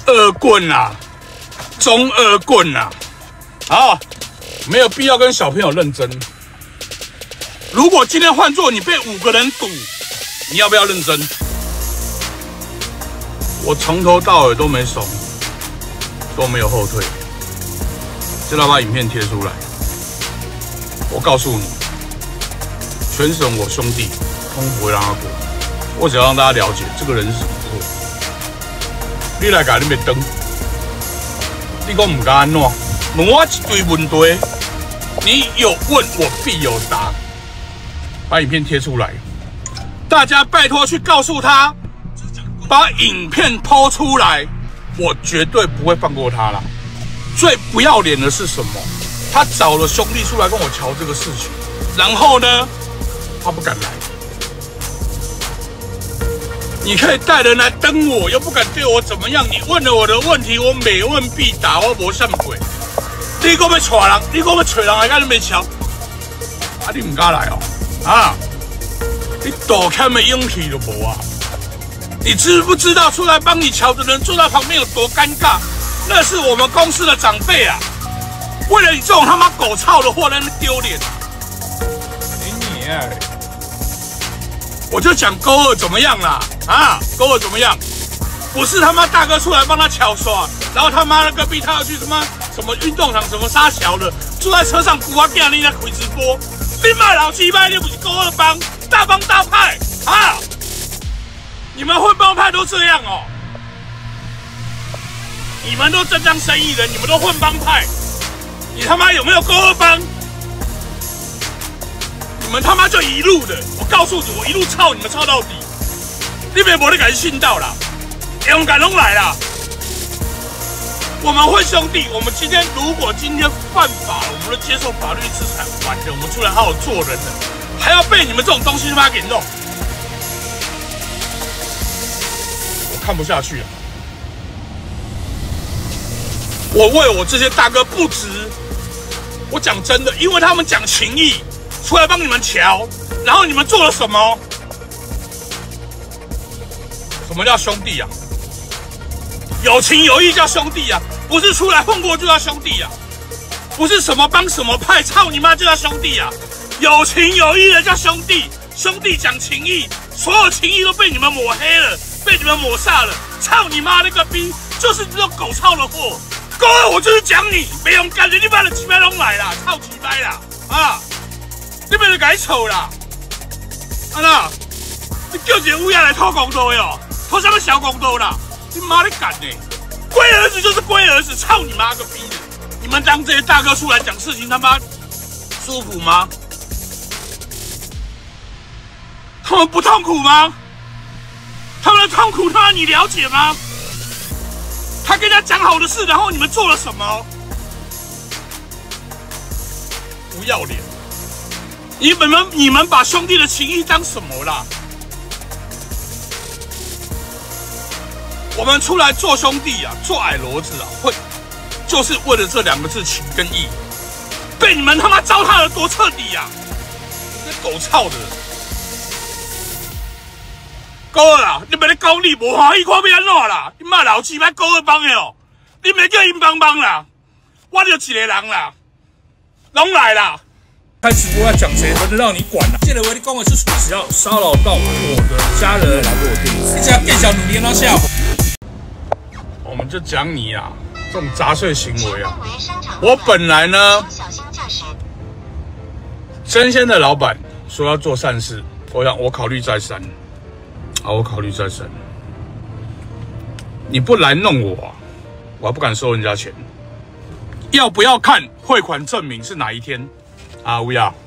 恶棍啊，中恶棍啊！好，没有必要跟小朋友认真。如果今天换作你被5个人堵，你要不要认真？我从头到尾都没怂，都没有后退。现在把影片贴出来，我告诉你，全省我兄弟通不会让他过。我只要让大家了解这个人是什么货。你来甲你别登，你讲唔敢安怎？问我一堆问题，你有问我必有答。把影片贴出来，大家拜托去告诉他，把影片抛出来，我绝对不会放过他啦。最不要脸的是什么？他找了兄弟出来跟我瞧这个事情，然后呢，他不敢来。你可以带人来登我，又不敢对我怎么样。你问了我的问题，我每问必答，我无什么鬼。你讲要带人，你讲要找人来，敢你没瞧？啊，你唔敢来哦？啊！你多欠的勇气都无啊！你知不知道出来帮你瞧的人坐在旁边有多尴尬？那是我们公司的长辈啊！为了你这种他妈狗操的货，在那边丢脸啊！你啊！我就讲勾二怎么样啦？啊，勾二怎么样？不是他妈大哥出来帮他巧刷，然后他妈的隔壁他要去什么运动场什么杀小的，坐在车上鼓啊叫你在开直播。你妈老鸡巴，你不是勾二帮大帮大派啊？你们混帮派都这样哦？你们都真当生意人，你们都混帮派，你他妈有没有勾二帮？你们他妈就一路的，我告诉你，我一路操你们操到底，你们没得敢信到啦，勇敢拢来啦！我们会兄弟，我们如果今天犯法了，我们都接受法律制裁，完了，我们出来好好做人了，还要被你们这种东西他妈给弄，我看不下去了。我为我这些大哥不值，我讲真的，因为他们讲情义，出来帮你们瞧，然后你们做了什么？什么叫兄弟啊？有情有义叫兄弟啊，不是出来混过就叫兄弟啊，不是什么帮什么派，操你妈就叫兄弟啊！有情有义的叫兄弟，兄弟讲情义，所有情义都被你们抹黑了，被你们抹煞了，操你妈那个逼，就是这种狗操的货！哥，我就是讲你，没勇敢的，你妈的鸡掰拢来啦，操鸡掰啦啊！你别来改丑啦，啊啦，你叫一个乌鸦来偷公道的哦，偷什么小公道啦？你妈的敢呢！龟儿子就是龟儿子，操你妈个逼的！你们当这些大哥出来讲事情，他妈舒服吗？他们不痛苦吗？他们的痛苦，他妈你了解吗？他跟他讲好的事，然后你们做了什么？不要脸！你们把兄弟的情谊当什么啦？我们出来做兄弟啊，做矮骡子啊，就是为了这2个字情跟义，被你们他妈糟蹋得多彻底呀！这狗操的！高二啊，你别咧讲你无欢喜，看要安怎啦？你妈老鸡巴高二帮的哦，你别叫因帮帮啦，我就一个人啦，拢来啦！开直播要讲谁，轮得到你管啦！记得我你讲的是处只要骚扰到我的家人，你只要更小努力让他下。我们就讲你啊，这种杂碎行为啊！我本来呢，生鲜的老板说要做善事，我考虑再三。好，我考虑再三。你不来弄我，我还不敢收人家钱。要不要看汇款证明是哪一天？啊，乌鸦，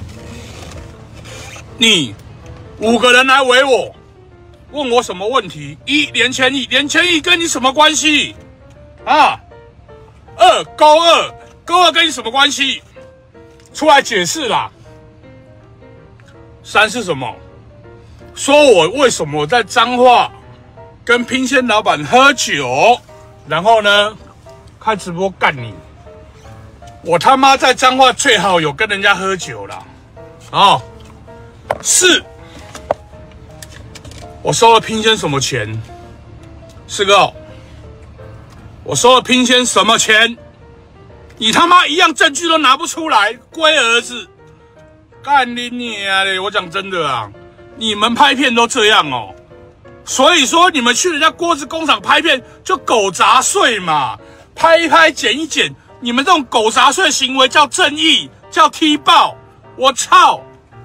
你5个人来围我，问我什么问题？1连千亿，连千亿跟你什么关系？啊？2勾二跟你什么关系？出来解释啦。3是什么？说我为什么在彰化跟拼鲜老板喝酒，然后呢开直播干你。我他妈在彰化最好有跟人家喝酒啦。哦，4，我收了拼鲜什么钱？4个， 我收了拼先什么钱？你他妈一样证据都拿不出来，龟儿子！干你娘嘞！我讲真的啊，你们拍片都这样哦。所以说你们去人家锅子工厂拍片就狗杂碎嘛，拍一拍剪一剪，你们这种狗杂碎行为叫正义，叫踢爆。我操！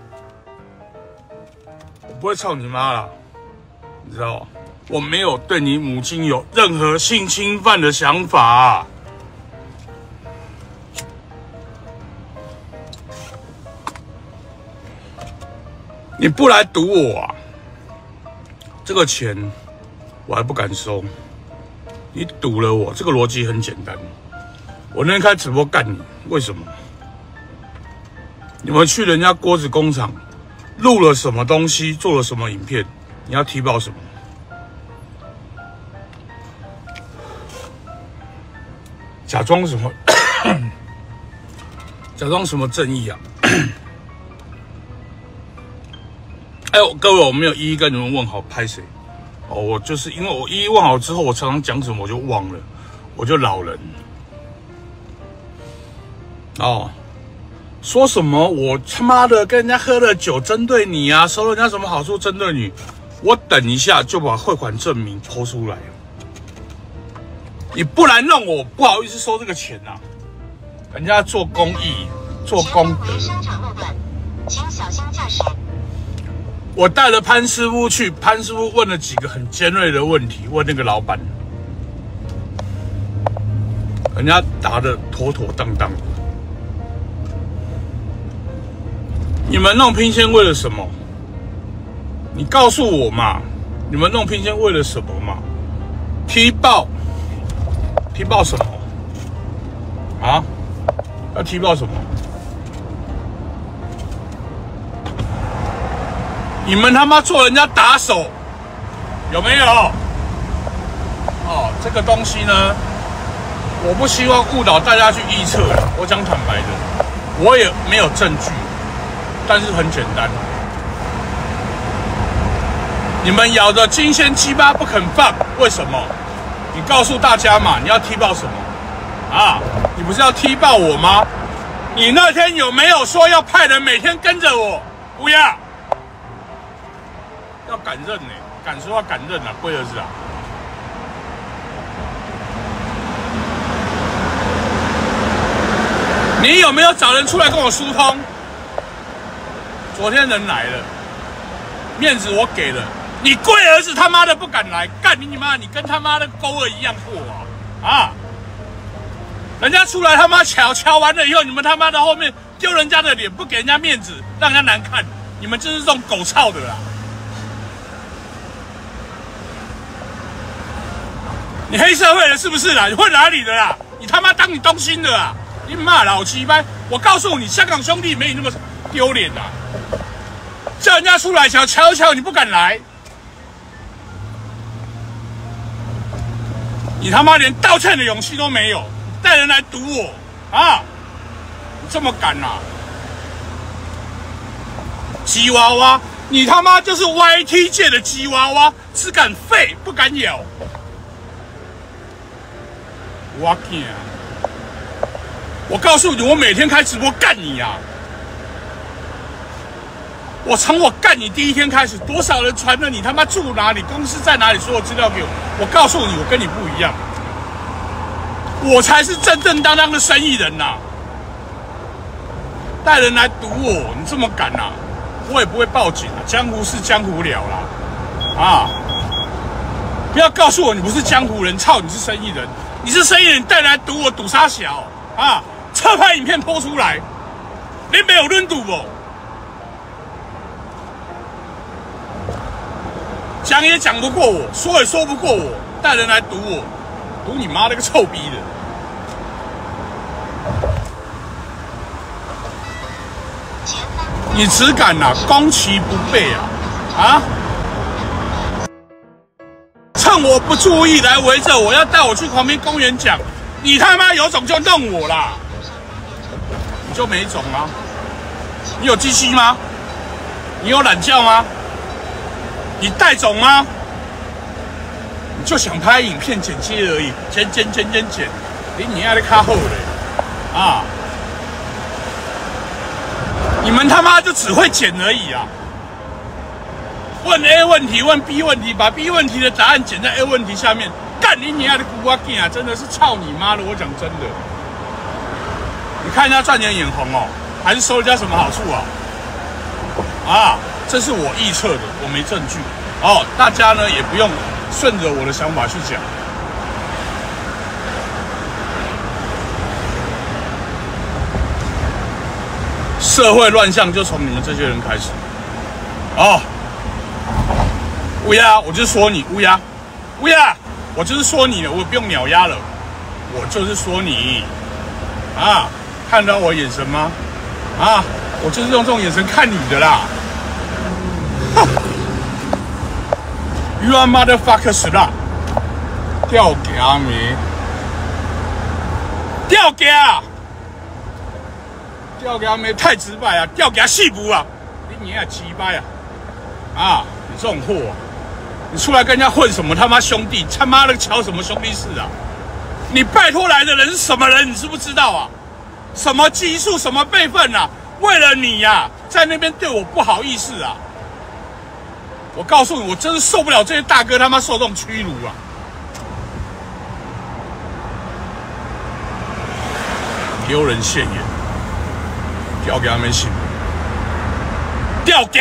我不会操你妈啦，你知道吗？我没有对你母亲有任何性侵犯的想法。你不来堵我啊？这个钱我还不敢收，你堵了我，这个逻辑很简单。我那天开直播干你，为什么？你们去人家锅子工厂录了什么东西，做了什么影片，你要提报什么？假装什么？假装什么正义啊？哎呦，各位，我没有一一跟你们问好，拍谁？哦，我就是因为我一一问好之后，我常常讲什么我就忘了，我就老人。哦，说什么我他妈的跟人家喝了酒针对你啊，收了人家什么好处针对你？我等一下就把汇款证明抛出来。你不然弄我不好意思收这个钱啊！人家做公益，做功德。请小心驾驶。我带了潘师傅去，潘师傅问了几个很尖锐的问题，问那个老板，人家答得妥妥当当。你们弄拼线为了什么？你告诉我嘛，你们弄拼线为了什么嘛？踢爆，踢爆什么？啊？要踢爆什么？你们他妈做人家打手，有没有？哦，这个东西呢，我不希望误导大家去臆测。我讲坦白的，我也没有证据，但是很简单。你们咬着金线鸡巴不肯放，为什么？你告诉大家嘛，你要踢爆什么？啊，你不是要踢爆我吗？你那天有没有说要派人每天跟着我？不要。要敢认呢，敢说话敢认啊，龟儿子啊！你有没有找人出来跟我疏通？昨天人来了，面子我给了，你龟儿子他妈的不敢来，干你妈！你跟他妈的勾儿一样破啊！人家出来他妈瞧完了以后，你们他妈的后面丢人家的脸，不给人家面子，让人家难看，你们就是这种狗操的啦！你黑社会的是不是啦？你混哪里的啦？你他妈当你东兴的啦？你骂老鸡掰！我告诉你，香港兄弟没你那么丢脸啊！叫人家出来瞧一瞧，你不敢来，你他妈连道歉的勇气都没有，带人来堵我啊！你这么敢啊？鸡娃娃，你他妈就是 YT 界的鸡娃娃，只敢吠不敢咬。我告诉你，我每天开直播干你啊！我从我干你第一天开始，多少人传了你他妈住哪里、公司在哪里，所有资料给我。我告诉你，我跟你不一样，我才是正正当当的生意人呐！带人来堵我，你这么敢啊？我也不会报警啊！江湖事江湖了啦！啊！不要告诉我你不是江湖人，操！你是生意人。你是生意人，带来堵我，堵啥小啊？侧拍影片播出来，你没有认堵我，讲也讲不过我，说也说不过我，带人来堵我，堵你妈那个臭逼的！你只敢啊，攻其不备啊！啊！趁我不注意来围着我，要带我去旁边公园讲，你他妈有种就弄我啦！你就没种吗？你有鸡鸡吗？你有懒觉吗？你带种吗？你就想拍影片剪接而已，剪，你还在卡后嘞啊！你们他妈就只会剪而已啊！问 A 问题，问 B 问题，把 B 问题的答案剪在 A 问题下面，干你娘的姑啊劲啊！真的是操你妈的！我讲真的，你看人家赚钱眼红哦，还是收人家什么好处啊？啊，这是我臆测的，我没证据哦。大家呢也不用顺着我的想法去讲。社会乱象就从你们这些人开始。哦，乌鸦，我就说你乌鸦，乌鸦，我就是说你了，我不用鸟鸦了，我就是说你啊，看到我眼神吗？啊，我就是用这种眼神看你的啦。You are motherfucker slut， 吊嘎没？吊嘎！吊给他没太直白啊，吊给他细补啊！你也鸡掰啊！啊，你这种货、啊，你出来跟人家混什么他妈兄弟？他妈的瞧什么兄弟事啊？你拜托来的人是什么人？你知不知道啊？什么基数，什么辈分啊？为了你呀、啊，在那边对我不好意思啊！我告诉你，我真是受不了这些大哥他妈受这种屈辱啊！丢人现眼。吊给他们信，吊给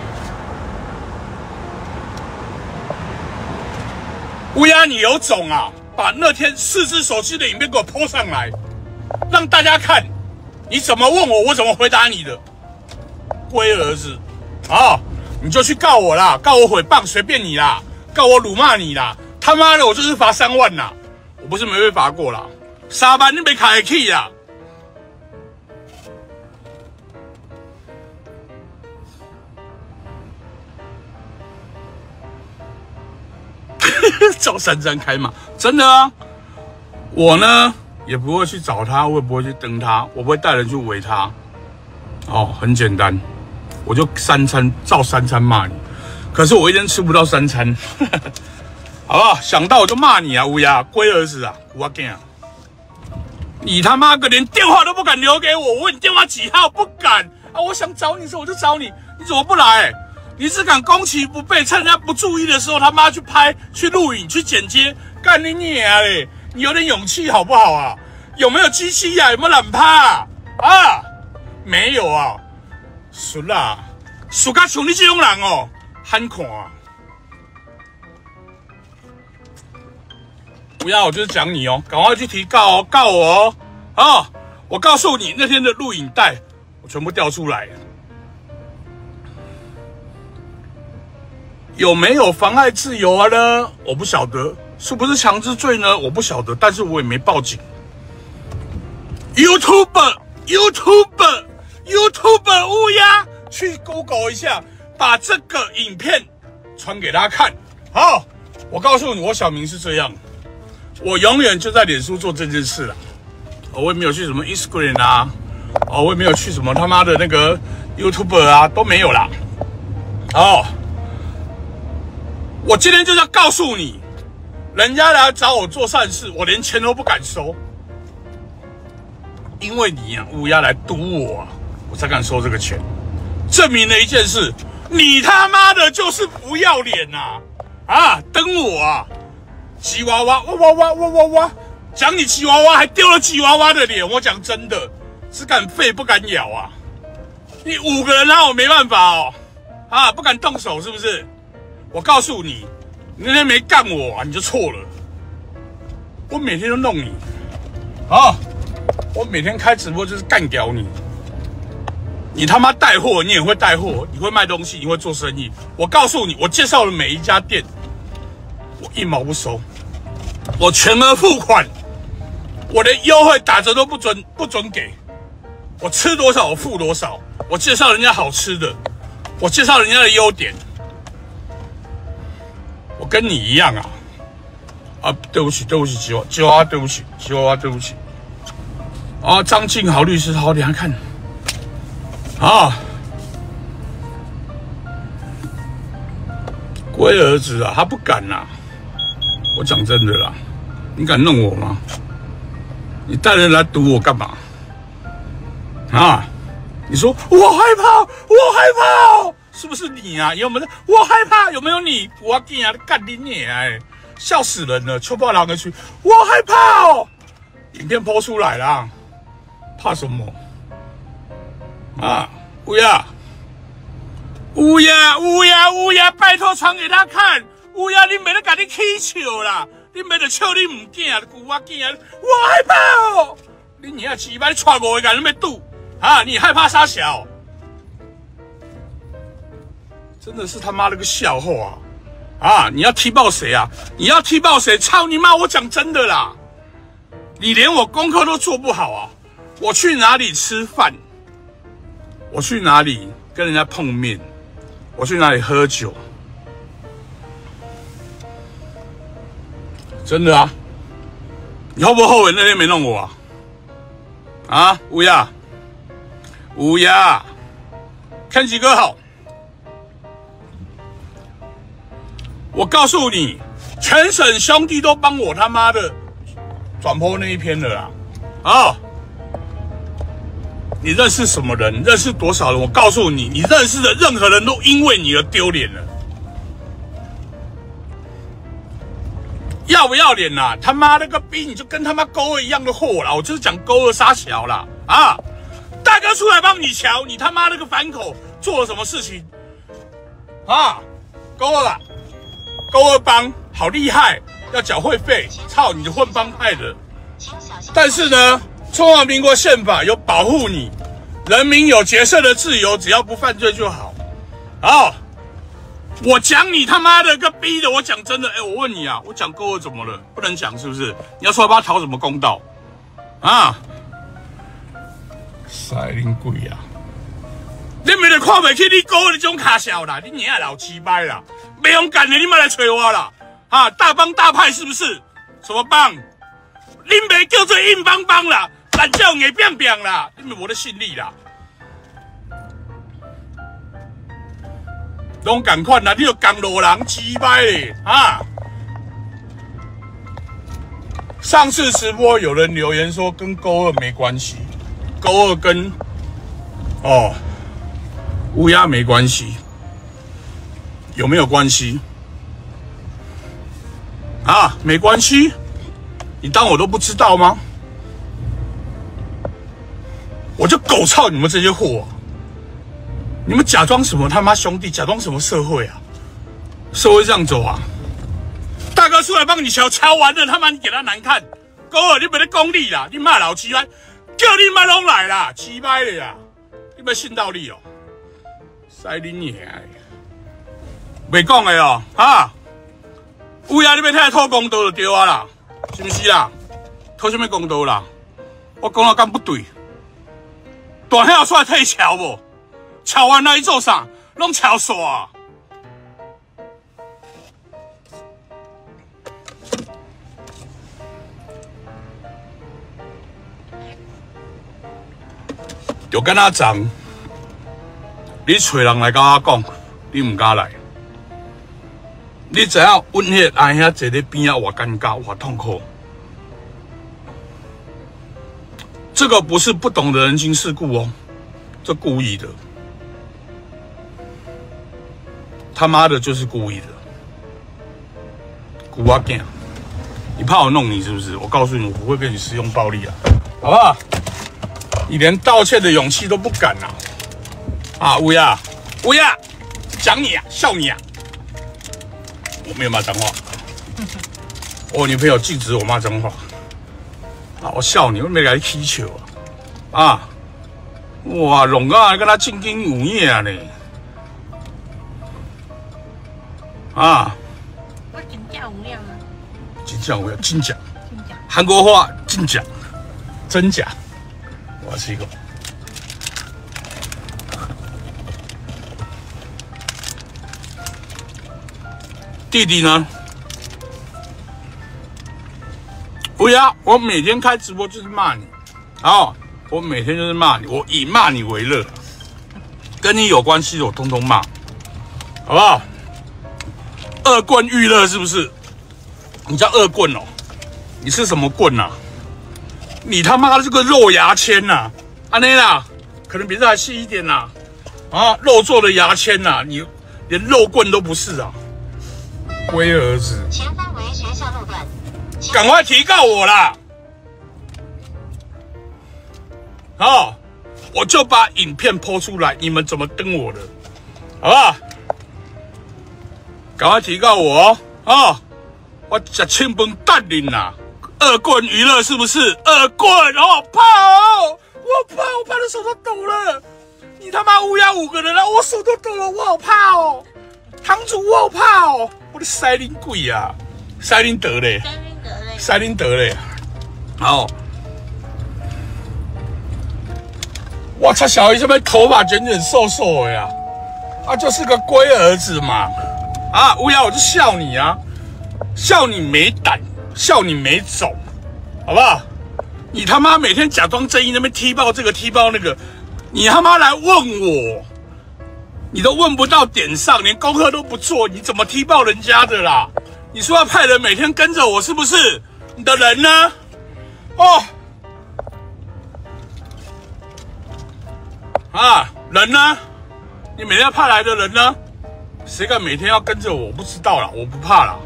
乌鸦，你有种啊！把那天4只手机的影片给我 po 上来，让大家看你怎么问我，我怎么回答你的。龟儿子啊，你就去告我啦，告我诽谤，随便你啦，告我辱骂你啦，他妈的，我就是罚3万啦！我不是没被罚过啦，3万你没开得起呀！照珊珊开嘛，真的啊！我呢也不会去找他，我也不会去登他，我不会带人去围他。哦，很简单，我就3餐照3餐骂你。可是我一天吃不到3餐，好不好？想到我就骂你啊，乌鸦，龟儿子啊，我干啊！你他妈个连电话都不敢留给我，我问你电话几号？不敢啊！我想找你的时候我就找你，你怎么不来？你只敢攻其不备，趁人家不注意的时候，他妈去拍、去录影、去剪接，干你娘嘞！你有点勇气好不好啊？有没有机器呀、啊？有没有懒趴啊？啊，没有啊！输啦，输甲像你这种人哦，憨看啊！不要，我就是讲你哦，赶快去提告哦，告我哦！啊，我告诉你，那天的录影带我全部调出来了。有没有妨碍自由啊呢？我不晓得，是不是强制罪呢？我不晓得，但是我也没报警。YouTuber 乌鸦，去 Google 一下，把这个影片传给他看。好，我告诉你，我小明是这样，我永远就在脸书做这件事了。我也没有去什么 Instagram 啊，我也没有去什么他妈的那个 YouTuber 啊，都没有啦。哦。我今天就是要告诉你，人家来找我做善事，我连钱都不敢收，因为你啊，乌鸦来堵我啊，我才敢收这个钱。证明了一件事，你他妈的就是不要脸呐！啊，登我啊，吉娃娃，哇！讲你吉娃娃，还丢了吉娃娃的脸。我讲真的，只敢吠不敢咬啊！你5个人啊，我没办法哦，啊，不敢动手是不是？我告诉你，你那天没干我啊，你就错了。我每天都弄你，啊！我每天开直播就是干掉你。你他妈带货，你也会带货，你会卖东西，你会做生意。我告诉你，我介绍的每一家店，我1毛不收，我全额付款，我连优惠打折都不准给。我吃多少我付多少，我介绍人家好吃的，我介绍人家的优点。我跟你一样啊！啊，对不起，吉娃娃，对不起，吉娃娃，对不起。啊，张敬豪律师，好，等一下看。啊，龟儿子啊，他不敢呐、啊。 我讲真的啦，你敢弄我吗？你带人来堵我干嘛？啊？你说我害怕，我害怕，是不是你啊？有没有？我害怕，有没有你？我惊啊！干你娘！哎，笑死人了！秋报狼的去，我害怕哦。影片播出来啦，怕什么？啊，乌鸦，乌鸦，乌鸦，乌鸦，拜托传给他看。乌鸦，你没得赶紧起笑啦，你没得笑你唔惊，我惊，我害怕哦。你娘鸡巴，你传我一个人没堵啊？你害怕啥小？真的是他妈的个笑话啊！啊，你要踢爆谁啊？你要踢爆谁？操你妈！我讲真的啦，你连我功课都做不好啊！我去哪里吃饭？我去哪里跟人家碰面？我去哪里喝酒？真的啊！你后不后悔那天没弄我啊？啊，乌鸦，乌鸦，看几个好。我告诉你，全省兄弟都帮我他妈的转播那一篇了啦！啊，你认识什么人？认识多少人？我告诉你，你认识的任何人都因为你而丢脸了。要不要脸啦？他妈那个逼，你就跟他妈勾二一样的货啦！我就是讲勾二杀小啦！啊，大哥出来帮你瞧，你他妈那个反口做了什么事情？啊，勾二啊！勾二帮好厉害，要缴会费，操你的混帮派的！但是呢，中华民国宪法有保护你，人民有结社的自由，只要不犯罪就好。好，我讲你他妈的个逼的，我讲真的，我问你啊，我讲勾二怎么了？不能讲是不是？你要出来帮他讨什么公道？啊！塞恁鬼啊！你没得看不起你勾二那种卡小啦，你娘老鸡掰啦！没勇敢的，你们来催我啦！啊，大帮大派是不是？什么帮？你没叫做硬邦邦啦，懒叫硬变变啦，你们没得信力啦。拢赶快啦，你就港路人鸡掰嘞啊！上次直播有人留言说跟勾二没关系，勾二跟乌鸦没关系。有没有关系？啊，没关系，你当我都不知道吗？我就狗操你们这些货！你们假装什么他妈兄弟？假装什么社会啊？社会这样走啊？大哥出来帮你瞧，瞧完了他妈你给他难看，狗儿你没得功力啦！你骂老鸡掰，叫你妈拢来啦，鸡掰的啦！你没信道理哦，塞你娘！袂讲的哦，哈！乌鸦你要听讨公道就对啊啦，是不是啦？讨什么公道啦？我讲到敢不对？大兄出来替瞧无？瞧完了伊做啥？拢瞧煞啊！就跟他讲，你找人来跟我讲，你唔敢来。你知影阮迄个阿兄坐在边仔，我尴尬，我痛苦。这个不是不懂得人情世故哦，这故意的，他妈的就是故意的。古阿囝，你怕我弄你是不是？我告诉你，我不会跟你使用暴力啊，好不好？你连道歉的勇气都不敢啊！啊，乌鸦，乌鸦，讲你啊，笑你啊！我没有骂脏话，我女朋友禁止我骂脏话。啊，我笑你，我没来踢球啊！啊，哇，龙啊，跟他正经有影呢！啊， 我真正有影吗？ 真正有影，真假？韩国话真假？真假？我试过。弟弟呢？乌鸦，我每天开直播就是骂你，哦，我每天就是骂你，我以骂你为乐，跟你有关系的我通通骂，好不好？恶棍娱乐是不是？ 你叫恶棍哦？你是什么棍啊？你他妈的这个肉牙签呐！安内啦，可能比这还细一点呐！啊，肉做的牙签呐，你连肉棍都不是啊！龟儿子， 前方为学校路段， 赶快提告我啦！好，我就把影片播出来，你们怎么登我的？好不好？赶快提告我哦！我吃清本蛋领啦！恶棍娱乐是不是？恶棍哦，怕哦！我怕的手都抖了。你他妈乌鸦5个人了，我手都抖了，我好怕哦！堂主，我好怕哦！我的塞林鬼啊，塞林德嘞，塞林德嘞，好。我操，小姨这边头发卷卷瘦瘦的呀，啊，就是个龟儿子嘛，啊，乌鸦我就笑你啊，笑你没胆，笑你没种，好不好？你他妈每天假装正义那边踢爆这个踢爆那个，你他妈来问我，你都问不到点上，连功课都不做，你怎么踢爆人家的啦？你说要派人每天跟着我是不是？你的人呢？哦。啊，人呢？你每天派来的人呢？谁敢每天要跟着我？我不知道啦，我不怕啦。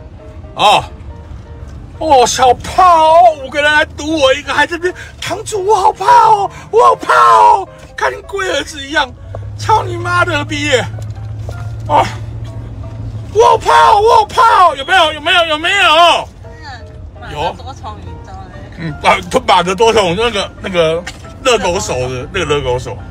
哦，小怕哦，5个人来堵我一个，还这边堂主，我好怕哦，我好怕哦，看你龟儿子一样，操你妈的逼！哦，我好怕哦，我好怕哦，有没有？有？有多重宇宙的。 马的多重那个热狗手的那个热狗手。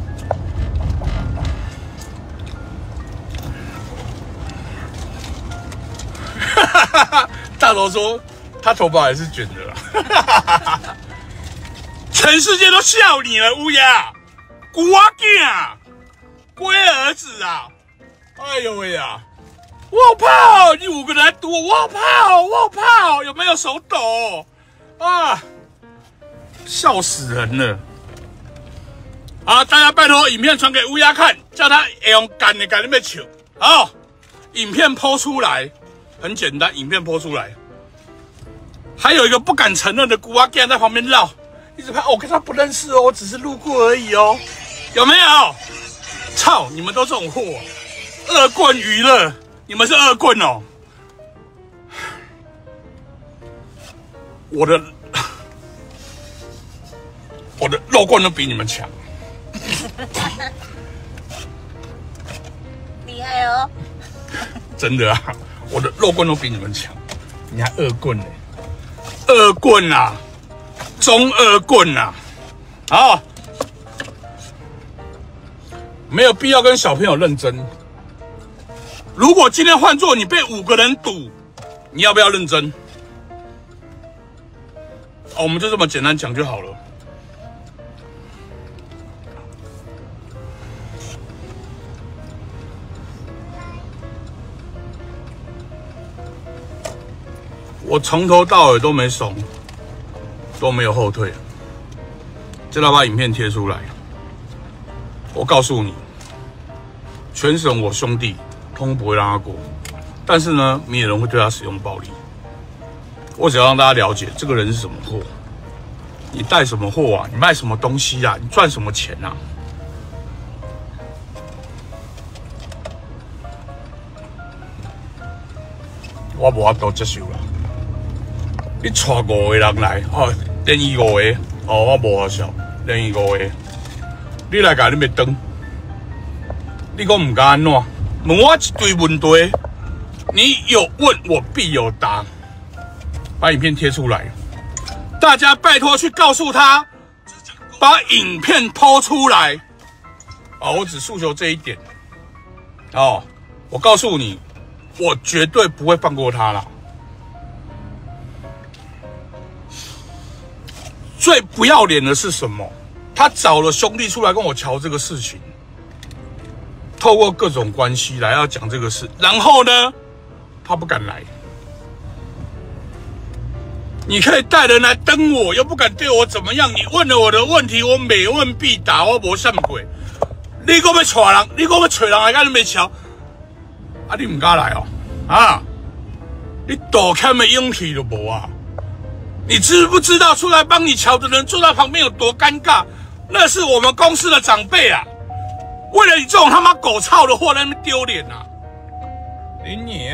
大头说他头发还是卷的啦，全世界都笑你了，乌鸦，古阿囝啊，龟儿子啊，哎呦喂呀，我好怕哦，你5个人来堵我，我好怕哦，我好怕哦，有没有手抖啊？笑死人了！啊，大家拜托，影片传给乌鸦看，叫他用干的干那边抢。好，影片抛出来。很简单，影片播出来，还有一个不敢承认的孤阿干在旁边绕，一直拍。我跟他不认识哦，我只是路过而已哦，有没有？操，你们都这种货，恶棍娱乐，你们是恶棍哦。我的肉棍都比你们强， 厉害哦！ 真的啊。我的肉棍都比你们强，你还恶棍呢？恶棍啊，中恶棍啊！好，没有必要跟小朋友认真。如果今天换作你被5个人堵，你要不要认真？哦，我们就这么简单讲就好了。我从头到尾都没怂，都没有后退，就要把影片贴出来。我告诉你，全省我兄弟通不会让他过，但是呢，没有人会对他使用暴力。我只要让大家了解这个人是什么货，你带什么货啊？你卖什么东西啊？你赚什么钱啊？我无法度接受啦！你带5个人来，哦，连伊5个，哦，我无好笑，连伊5个，你来甲你要登，你讲唔敢安怎？问我一堆问题，你有问我必有答。把影片贴出来，大家拜托去告诉他，把影片抛出来。哦，我只诉求这一点。哦，我告诉你，我绝对不会放过他啦。最不要脸的是什么？他找了兄弟出来跟我瞧这个事情，透过各种关系来要讲这个事，然后呢，他不敢来。你可以带人来登我，又不敢对我怎么样。你问了我的问题，我每问必答，我无什么鬼。你讲要带人，你讲要找人来，敢你没瞧？啊，你唔敢来哦？啊， 你多欠的勇气都无啊！你知不知道出来帮你瞧的人坐在旁边有多尴尬？那是我们公司的长辈啊！为了你这种他妈狗操的货在那边丢脸啊！你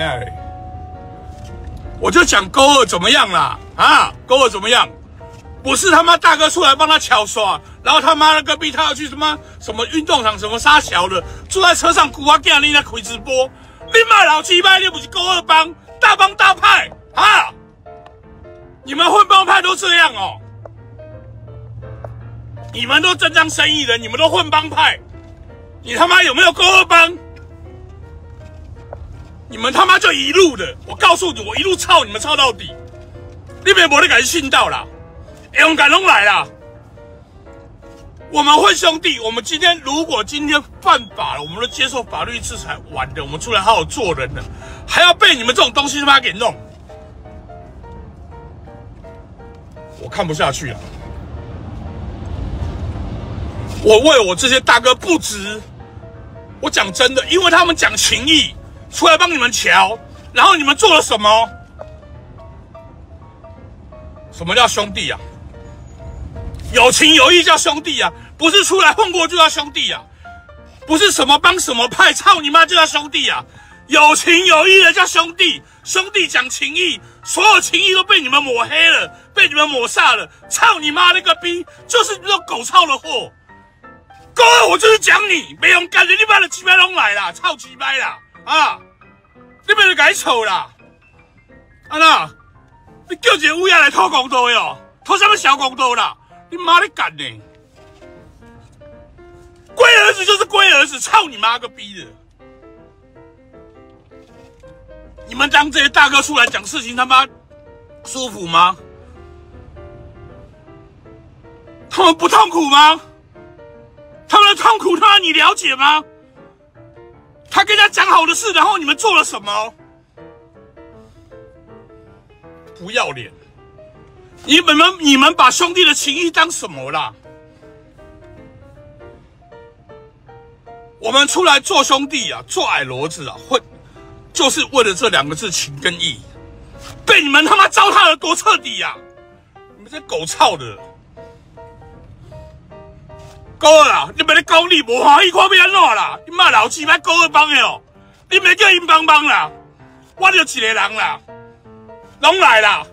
我就讲勾二怎么样啦？啊，勾二怎么样？不是他妈大哥出来帮他巧耍，然后他妈的隔壁他要去什么运动场什么杀小的，坐在车上哭啊干你在开直播，你妈老鸡巴，你不是勾二帮大帮大派啊？你们混帮派都这样哦？你们都真当生意人，你们都混帮派，你他妈有没有勾二帮？你们他妈就一路的，我告诉你，我一路操你们操到底，你们没得敢信到啦。勇敢拢来啦！我们混兄弟，我们如果今天犯法了，我们都接受法律制裁完的，我们出来好好做人了，还要被你们这种东西他妈给弄，我看不下去了。我为我这些大哥不值，我讲真的，因为他们讲情义，出来帮你们瞧，然后你们做了什么？什么叫兄弟啊？有情有义叫兄弟啊，不是出来混过就叫兄弟啊，不是什么帮什么派，操你妈就叫兄弟啊！有情有义的叫兄弟，兄弟讲情义，所有情义都被你们抹黑了，被你们抹煞了，操你妈那个逼，就是这种狗操的货！哥，我就是讲你，没勇敢的，你把你鸡掰拢来啦，操鸡掰啦啊！你别改丑啦，啊那，你叫一个乌鸦来偷公道哟，偷什么小公道啦？你妈的敢呢！龟儿子就是龟儿子，操你妈个逼的！你们当这些大哥出来讲事情，他妈舒服吗？他们不痛苦吗？他们的痛苦，他妈你了解吗？他跟他讲好的事，然后你们做了什么？不要脸！你们把兄弟的情谊当什么啦？我们出来做兄弟啊，做矮骡子啊，就是为了这2个字情跟义，被你们他妈糟蹋得多彻底呀！你们这狗操的！高二啊，你别咧讲你无欢喜，看要安怎啦？你妈老鸡巴高二帮的哦，你别叫因帮啦，我就一个人啦，拢来啦！